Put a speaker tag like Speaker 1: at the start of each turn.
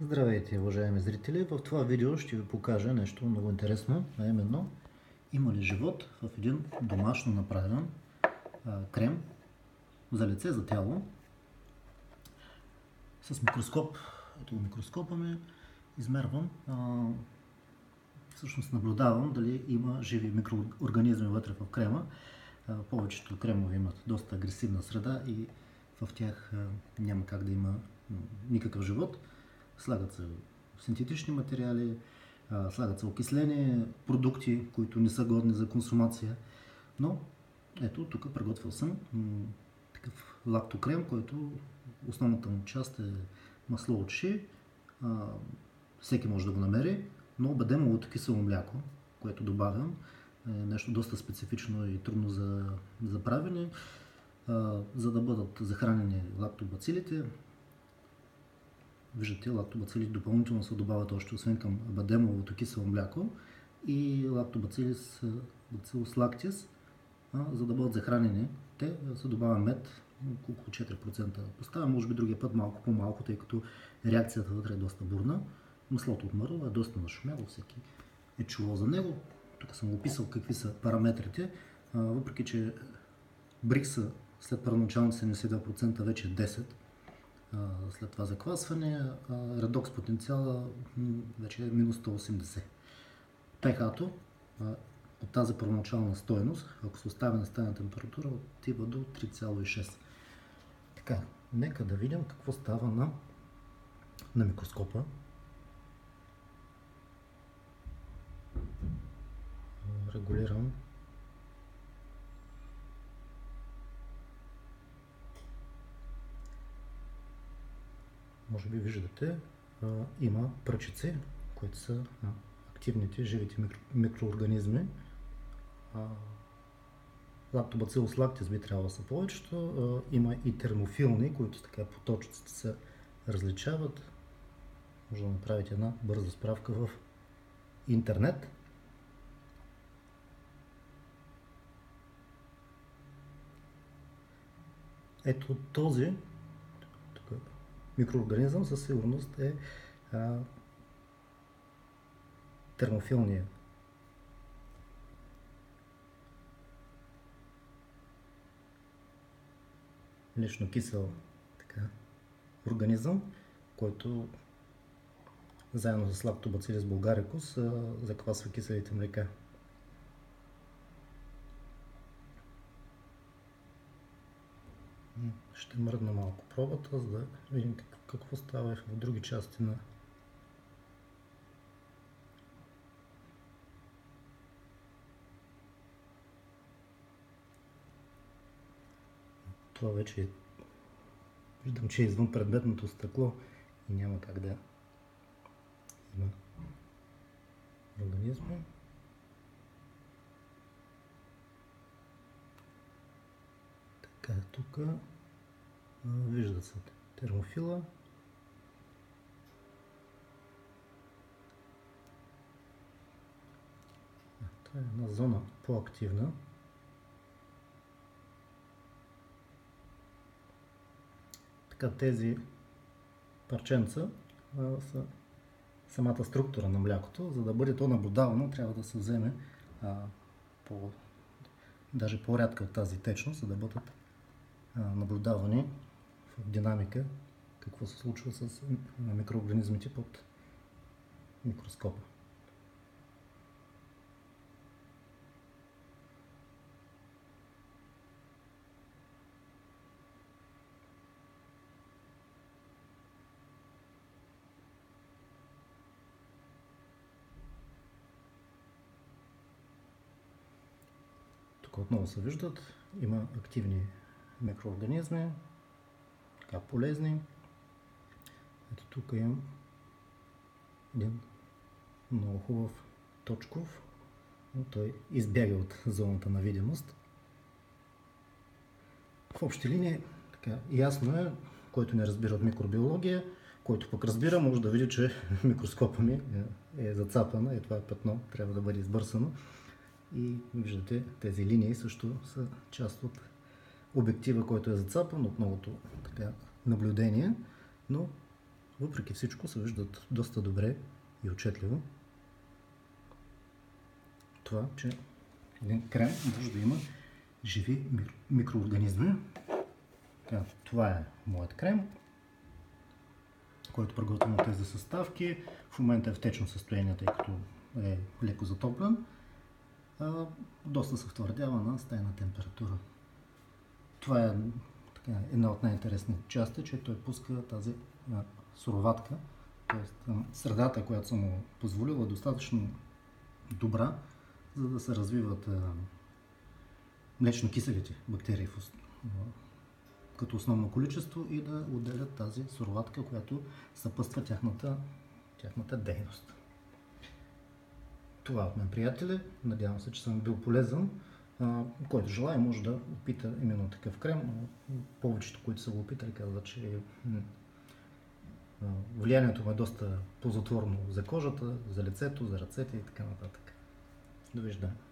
Speaker 1: Здравейте, уважаеми зрители! В това видео ще ви покажа нещо много интересно, а именно има ли живот в един домашно направен крем за лице, за тяло. С микроскоп, ето микроскопа ми, измервам, всъщност наблюдавам дали има живи микроорганизми вътре в крема. Повечето кремове имат доста агресивна среда и в тях няма как да има никакъв живот. Слагат се синтетични материали, слагат се окислени продукти, които не са годни за консумация. Но ето тук приготвил съм такъв лактокрем, който основната му част е масло от ши. Всеки може да го намери, но бадемовото кисело мляко, което добавям, е нещо доста специфично и трудно за правене. За да бъдат захранени лактобацилите, виждате, лактобацили допълнително се добавят още, освен към бадемовото кисело мляко и лактобацилис бацилус лактис. За да бъдат захранени, те се добавя мед, около 4%. Поставям, може би другия път малко по-малко, тъй като реакцията вътре е доста бурна. Маслото от мърло е доста нашумяло, всеки е чувал за него. Тук съм описал какви са параметрите, въпреки че брикса след първоначалните 72% вече е 10%. След това заквасване, редокс потенциала вече е минус 180. pH-то от тази първоначална стойност, ако се остави на стайна температура, отива до 3,6. Така, нека да видим какво става на микроскопа. Регулирам. Може би виждате, има пръчици, които са активните, живите микроорганизми. Лактобацилус лактис би трябвало да са повечето. Има и термофилни, които така по точиците се различават. Може да направите една бърза справка в интернет. Ето този микроорганизъм със сигурност е термофилния. Лично кисел организъм, който заедно с лактобацилис булгарикус заквасва киселите млека. Ще мръдна малко пробата, за да видим какво става в други части на това. Вече виждам, че е извън предметното стъкло и няма как да има организми. Така, тук вижда се термофила. Това е една зона по-активна. Така, тези парченца са самата структура на млякото. За да бъде то наблюдавано, трябва да се вземе даже по-рядка от тази течност, за да бъдат наблюдавани в динамика какво се случва с микроорганизмите под микроскопа. Тук отново се виждат, има активни микроорганизми, така полезни. Ето тук имам един много хубав точков, но той избяга от зоната на видимост. В общи линии така ясно е, който не разбира от микробиология, който пък разбира, може да види, че микроскопа ми е зацапана и това петно трябва да бъде избърсано. И виждате, тези линии също са част от обектива, който е зацапан от многото наблюдение, но въпреки всичко се виждат доста добре и отчетливо. Това, че един крем може да има живи микроорганизми. Това е моят крем, който приготвям от тези съставки. В момента е в течно състояние, тъй като е леко затоплен. Доста се втвърдява на стайна температура. Това е една от най-интересните части, че той пуска тази суроватка. Тоест, средата, която съм му позволила, е достатъчно добра, за да се развиват млечно-киселите бактерии като основно количество и да отделят тази суроватка, която съпъства тяхната дейност. Това от мен, приятели. Надявам се, че съм бил полезен. Който желая, може да опита именно такъв крем. Повечето, които са го опитали, казват, че влиянието му е доста ползотворно за кожата, за лицето, за ръцете и така нататък. Довиждане!